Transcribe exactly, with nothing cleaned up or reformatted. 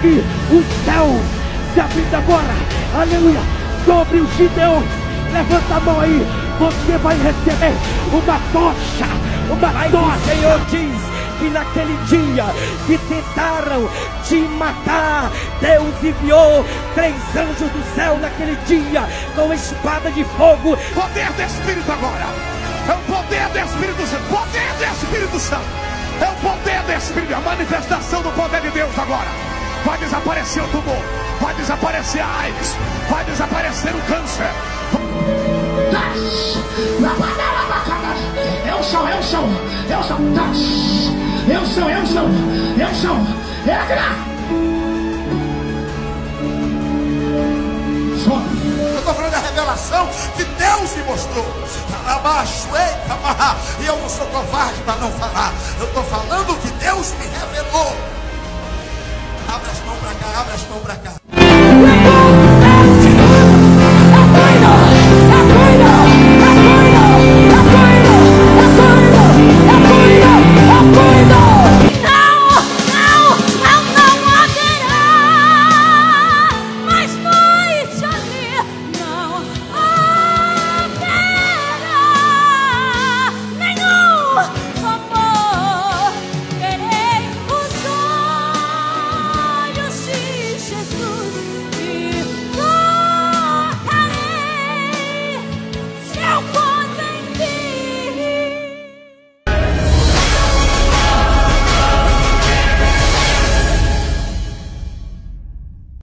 aqui o céu se abrindo agora, aleluia, sobre os Gideões. Levanta a mão aí, você vai receber uma tocha, uma Mas tocha. o Senhor diz que naquele dia que tentaram te matar, Deus enviou três anjos do céu naquele dia com espada de fogo. Poder do Espírito agora. É o poder do Espírito Santo. Poder do Espírito Santo. É o poder do Espírito. A manifestação do poder de Deus agora. Vai desaparecer o tumor. Vai desaparecer a AIDS. Vai desaparecer o câncer. Eu sou, eu sou, eu sou, eu sou, eu sou, eu sou, eu estou falando da revelação que Deus me mostrou. E eu não sou covarde para não falar. Eu estou falando que Deus me revelou. Abre as mãos para cá, abre as mãos para cá.